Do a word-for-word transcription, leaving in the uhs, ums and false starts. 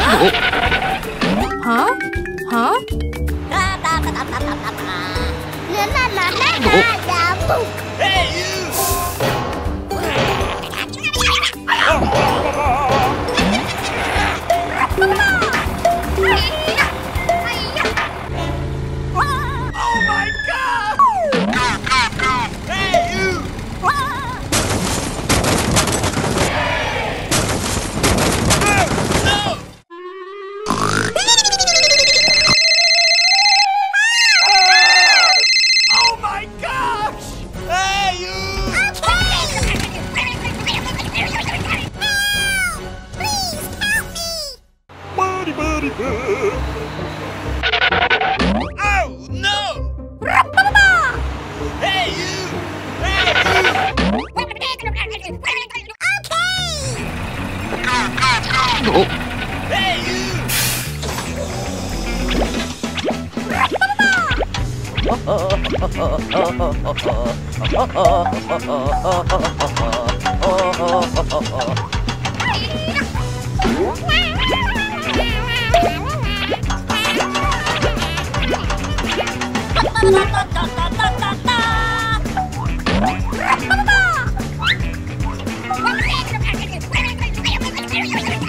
Huh? Huh? Hey, you! Oh my God! Hey, you! No! Oh my gosh! Hey, you! Buddy, buddy, buddy. Oh no! Hey, you! Hey, you! Hey, you! Hey!